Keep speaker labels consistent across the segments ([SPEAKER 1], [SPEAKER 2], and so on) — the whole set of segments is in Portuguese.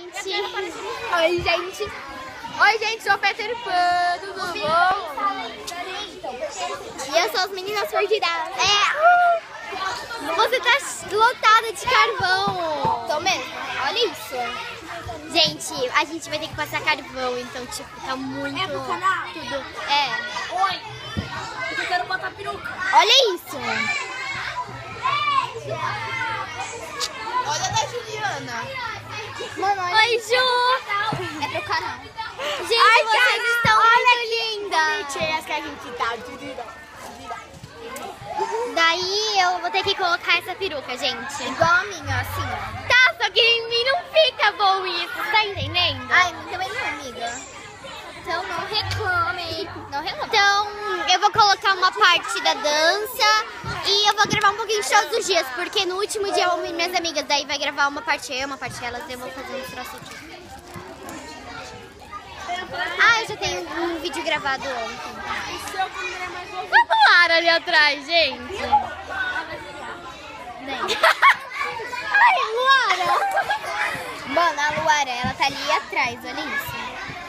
[SPEAKER 1] gente! Oi, gente! Oi, gente, sou o Peter Pan, tudo bom?
[SPEAKER 2] E eu sou as meninas perdidas.
[SPEAKER 1] Você tá lotada de carvão!
[SPEAKER 2] Tô mesmo.
[SPEAKER 1] Olha isso! Gente, a gente vai ter que passar carvão, então, tipo, tá muito...
[SPEAKER 2] É pro canal?
[SPEAKER 1] Tudo.
[SPEAKER 2] Oi. Eu quero botar peruca.
[SPEAKER 1] Olha isso!
[SPEAKER 2] Olha da Juliana.
[SPEAKER 1] Mano, olha. Oi, Ju!
[SPEAKER 2] É pro canal.
[SPEAKER 1] Gente,
[SPEAKER 2] Ai,
[SPEAKER 1] vocês estão muito lindas!
[SPEAKER 2] Mentiras que a gente tá.
[SPEAKER 1] Daí eu vou ter que colocar essa peruca, gente.
[SPEAKER 2] Igual a minha, assim.
[SPEAKER 1] Tá, só que em mim não fica bom isso, tá entendendo?
[SPEAKER 2] Ai, também não, amiga. Então não reclame. Não reclame.
[SPEAKER 1] Então, eu vou colocar uma parte da dança e eu vou gravar um pouquinho de todos os dias, porque no último dia eu vou ver minhas amigas, daí vai gravar uma parte eu, uma parte elas, e eu vou fazer uns troços aqui. Ah, eu já tenho um vídeo gravado ontem. Vamos lá ali atrás, gente. Ai, Luara!
[SPEAKER 2] Mano, a Luara, ela tá ali atrás, olha isso.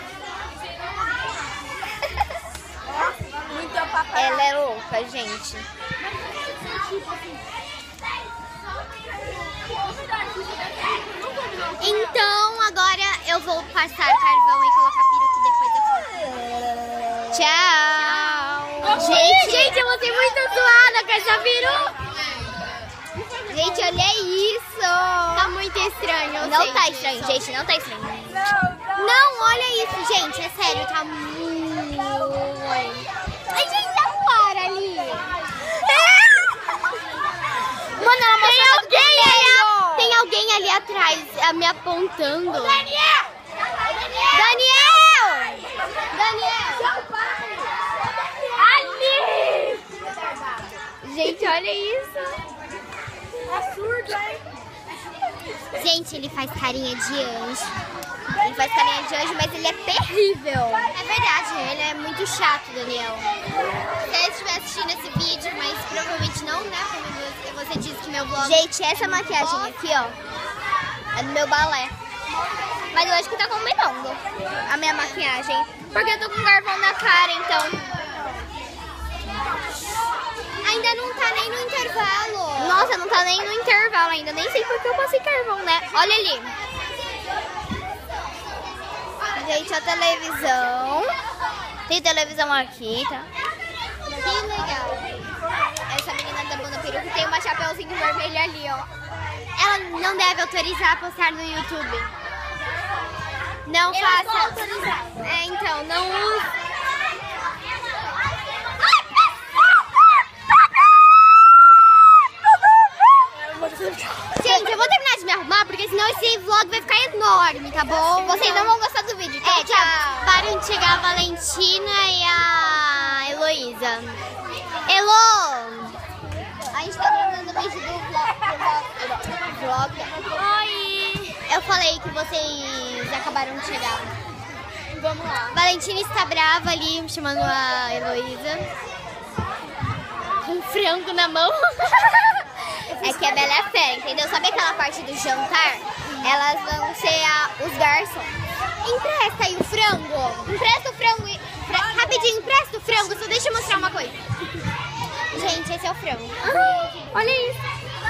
[SPEAKER 1] Ela é louca, gente. Então, agora eu vou passar carvão e colocar peruca e depois eu volto. Tchau! Gente, eu vou ser muito zoada com essa peruca! Gente, olha isso! Tá muito estranho.
[SPEAKER 2] Não tá estranho, gente, não tá estranho.
[SPEAKER 1] Não, olha isso, gente. É sério, tá muito... Ai, gente, a Luara ali. Mano, ela tem alguém ali atrás me apontando. Daniel! Ali! Gente, olha isso.
[SPEAKER 2] É surdo, hein?
[SPEAKER 1] Gente, ele faz carinha de anjo. Ele faz carinha de anjo, mas ele é terrível. É verdade, ele é muito chato, Daniel. Se ele estiver assistindo esse vídeo, mas provavelmente não, né? Como você disse que meu vlog...
[SPEAKER 2] Gente, essa maquiagem aqui, ó, é do meu balé.
[SPEAKER 1] Mas eu acho que tá combinando
[SPEAKER 2] A minha maquiagem.
[SPEAKER 1] porque eu tô com carvão na cara, então... Ainda não tá nem no intervalo.
[SPEAKER 2] Nossa, não tá nem no intervalo ainda. Nem sei porque eu passei carvão, né?
[SPEAKER 1] Olha ali.
[SPEAKER 2] Gente, a televisão. Tem televisão aqui, tá?
[SPEAKER 1] Que legal.
[SPEAKER 2] Essa menina da bunda peruca tem uma chapeuzinho vermelho ali, ó.
[SPEAKER 1] Ela não deve autorizar a postar no YouTube. Não faça. Então, não use. Gente, eu vou terminar de me arrumar, porque senão esse vlog vai ficar enorme, tá bom?
[SPEAKER 2] Vocês não vão gostar do vídeo, então tchau.
[SPEAKER 1] Param de chegar a Valentina e a Heloísa. Elo!
[SPEAKER 2] A gente tá gravando o vídeo do vlog.
[SPEAKER 1] Oi! Eu falei que vocês acabaram de chegar.
[SPEAKER 2] Vamos lá.
[SPEAKER 1] Valentina está brava ali, chamando a Heloísa. Com frango na mão.
[SPEAKER 2] É que a Bela é fera, entendeu? Sabe aquela parte do jantar? Elas vão ser os garçons.
[SPEAKER 1] Empresta aí o frango.
[SPEAKER 2] Empresta o frango.
[SPEAKER 1] Rapidinho, empresta o frango. Só deixa eu mostrar uma coisa.
[SPEAKER 2] Gente, esse é o frango.
[SPEAKER 1] Olha isso.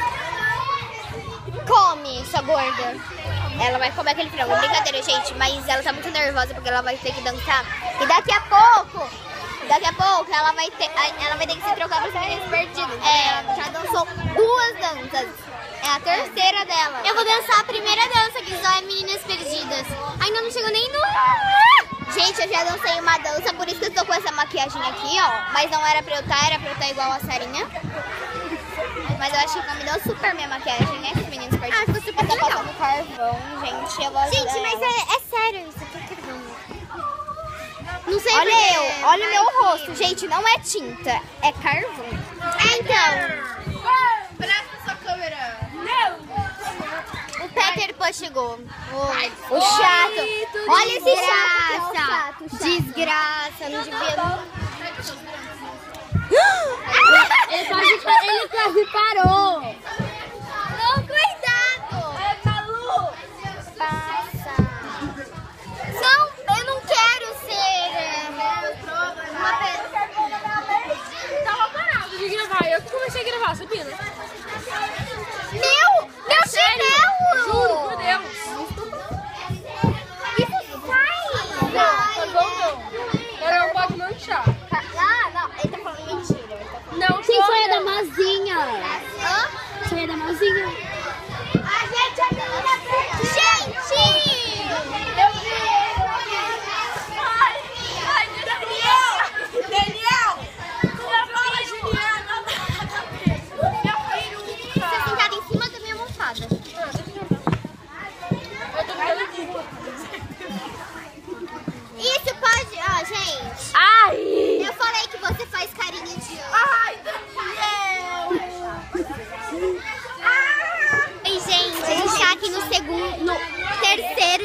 [SPEAKER 2] Come, sua gorda. Ela vai comer aquele frango. Brincadeira, gente, mas ela tá muito nervosa porque ela vai ter que dançar. E daqui a pouco ela vai ter que se trocar para os meninos perdidos. Ela já dançou 2 danças. É a terceira dela.
[SPEAKER 1] Eu vou dançar a primeira dança, que só é Meninas Perdidas. Ainda não chegou nem no...
[SPEAKER 2] Gente, eu já dancei uma dança, por isso que eu tô com essa maquiagem aqui, ó. Mas não era pra eu estar, era pra eu estar igual a Sarinha. Mas eu acho que combinou super minha maquiagem, né? Os meninos perdidos.
[SPEAKER 1] Ah, ficou super
[SPEAKER 2] Eu tô
[SPEAKER 1] legal.
[SPEAKER 2] passando carvão, gente. Eu vou ajudar
[SPEAKER 1] Gente, mas
[SPEAKER 2] ela.
[SPEAKER 1] é sério isso. Aqui é carvão. Não sei
[SPEAKER 2] Olha
[SPEAKER 1] porque...
[SPEAKER 2] eu, olha o meu rosto. Gente, não é tinta, é carvão.
[SPEAKER 1] Então,
[SPEAKER 2] Presta sua câmera. Não.
[SPEAKER 1] o Peter Pan chegou.
[SPEAKER 2] O chato. Olha esse chato.
[SPEAKER 1] Desgraça. Desgraça. Não devia...
[SPEAKER 2] Ele quase parou.
[SPEAKER 1] Não, cuidado.
[SPEAKER 2] Passa.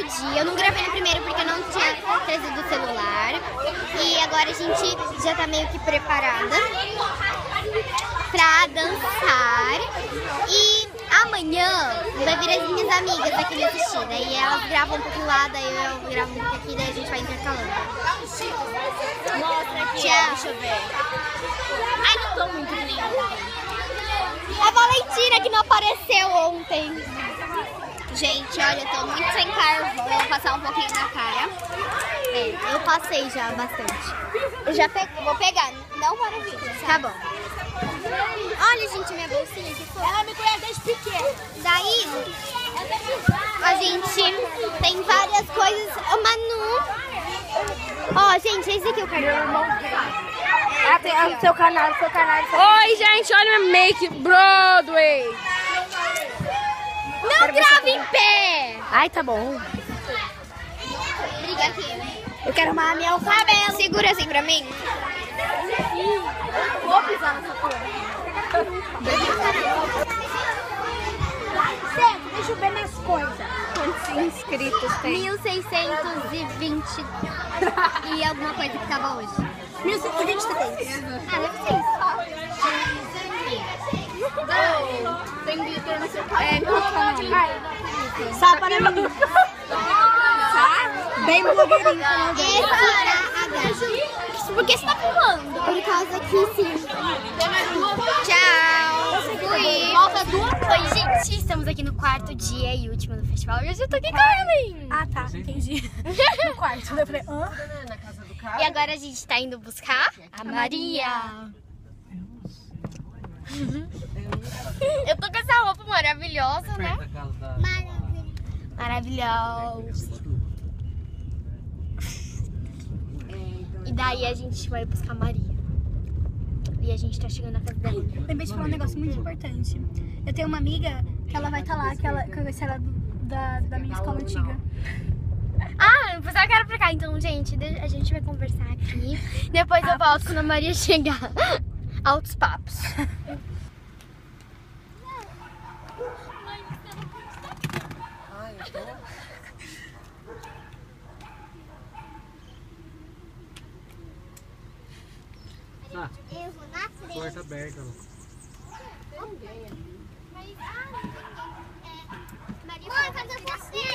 [SPEAKER 1] dia. Eu não gravei no primeiro porque eu não tinha trazido o celular. E agora a gente já tá meio que preparada pra dançar. E amanhã vai vir as minhas amigas aqui me assistir. Daí elas gravam um pouquinho lá, daí eu gravo um pouquinho aqui, daí a gente vai intercalando.
[SPEAKER 2] Mostra aqui,
[SPEAKER 1] Tchau.
[SPEAKER 2] deixa eu ver. Ai, não tô muito nem ontem.
[SPEAKER 1] A Valentina que não apareceu ontem.
[SPEAKER 2] Gente, olha, eu tô muito sem carvão. Eu vou passar um pouquinho na cara.
[SPEAKER 1] É, eu passei já bastante.
[SPEAKER 2] Eu já vou pegar, não para o vídeo.
[SPEAKER 1] Tá bom. Olha, gente, minha bolsinha que foi.
[SPEAKER 2] Ela me conhece desde pequena.
[SPEAKER 1] Daí, a gente tem várias coisas. O Manu. Ó, gente, esse aqui eu quero.
[SPEAKER 2] Ah, tem o seu canal,
[SPEAKER 3] Oi, gente, olha minha make Broadway.
[SPEAKER 1] Não grava em pé!
[SPEAKER 3] Ai, tá bom.
[SPEAKER 1] Briga aqui.
[SPEAKER 2] Eu quero arrumar meu cabelo.
[SPEAKER 1] Segura assim pra mim.
[SPEAKER 2] Vou pisar nessa porra. Certo, deixa eu ver minhas coisas.
[SPEAKER 3] Quantos inscritos tem?
[SPEAKER 1] 1620 e alguma coisa que tava hoje.
[SPEAKER 2] 1123.
[SPEAKER 1] Ah, deve ser isso.
[SPEAKER 3] Tem glitter no seu cabelo.
[SPEAKER 2] Só para mim. Bem blogueirinho.
[SPEAKER 1] Por que você tá filmando? Por causa que sim. Tchau. Fui.
[SPEAKER 2] Volta duas.
[SPEAKER 1] Oi, gente. Estamos aqui no quarto dia e último do festival. E hoje eu tô aqui com a Ellen.
[SPEAKER 2] Ah, tá. Entendi. No quarto. Eu falei, hã?
[SPEAKER 1] E agora a gente tá indo buscar a Maria. Eu tô com essa roupa maravilhosa, né? Maravilhosa. E daí a gente vai buscar a Maria. E a gente tá chegando na casa dela.
[SPEAKER 2] Lembrei de falar um negócio muito importante. Eu tenho uma amiga que ela vai estar lá, que eu conheci ela da minha escola antiga.
[SPEAKER 1] Ah, eu pensava que era pra cá. Então, gente, a gente vai conversar aqui. Depois eu volto quando a Maria chegar. Altos papos. Eu vou na frente.
[SPEAKER 4] Porta aberta.
[SPEAKER 1] Maria, mãe, cadê você?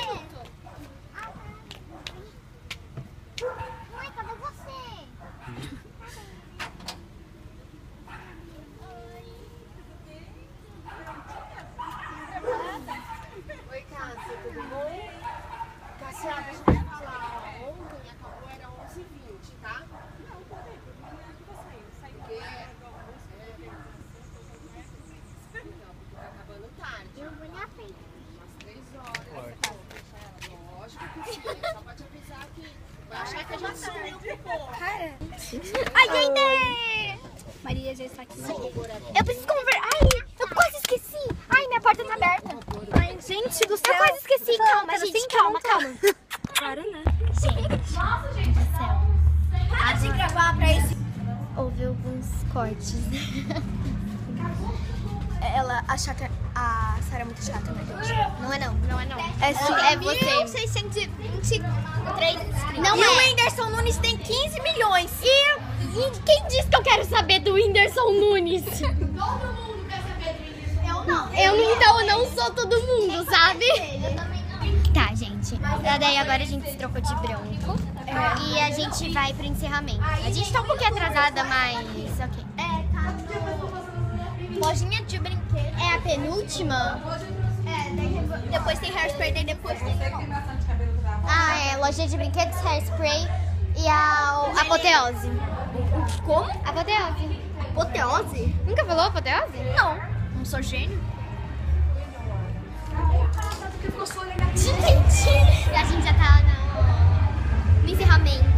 [SPEAKER 1] Mãe, cadê você?
[SPEAKER 5] Oi, Cássia, tudo bom? Cássia, deixa eu te falar. Ontem acabou, era 11h20, tá? Não, pode ir. Saiu. Porque não, porque tá acabando tarde.
[SPEAKER 1] Eu vou na frente.
[SPEAKER 5] Umas 3 horas. Lógico que sim. Só pra te avisar que vai achar que a gente sumiu pro povo.
[SPEAKER 1] Ai, gente!
[SPEAKER 2] Maria já está aqui.
[SPEAKER 1] Eu preciso conversar. Ai, eu quase esqueci. Ai, minha porta tá aberta.
[SPEAKER 2] Ai, gente do céu.
[SPEAKER 1] Eu quase esqueci. Calma, gente. Calma.
[SPEAKER 2] Para, né?
[SPEAKER 1] Gente do céu.
[SPEAKER 2] Para de gravar pra esse.
[SPEAKER 1] Houve alguns cortes.
[SPEAKER 2] Ela achar que a Sarah é muito chata, né, gente?
[SPEAKER 1] Não é não.
[SPEAKER 2] É sim,
[SPEAKER 1] É você.
[SPEAKER 2] 1623 inscritos.
[SPEAKER 1] Não
[SPEAKER 2] E
[SPEAKER 1] é.
[SPEAKER 2] o Whindersson Nunes tem 15 milhões.
[SPEAKER 1] E quem disse que eu quero saber do Whindersson Nunes?
[SPEAKER 2] Eu não.
[SPEAKER 1] Então eu não sou todo mundo, sabe? Tá, gente. Daí agora a gente se trocou de branco. E a gente vai pro encerramento. A gente tá um pouquinho atrasada, mas ok.
[SPEAKER 2] Lojinha de brinquedo.
[SPEAKER 1] É a penúltima?
[SPEAKER 2] Depois tem hairspray, daí depois tem
[SPEAKER 1] Ah, é. Loja de brinquedos, hairspray e a apoteose.
[SPEAKER 2] Como?
[SPEAKER 1] Apoteose.
[SPEAKER 2] Apoteose?
[SPEAKER 1] Nunca falou apoteose?
[SPEAKER 2] Não. Não sou gênio.
[SPEAKER 1] Gente, a gente já tá no encerramento.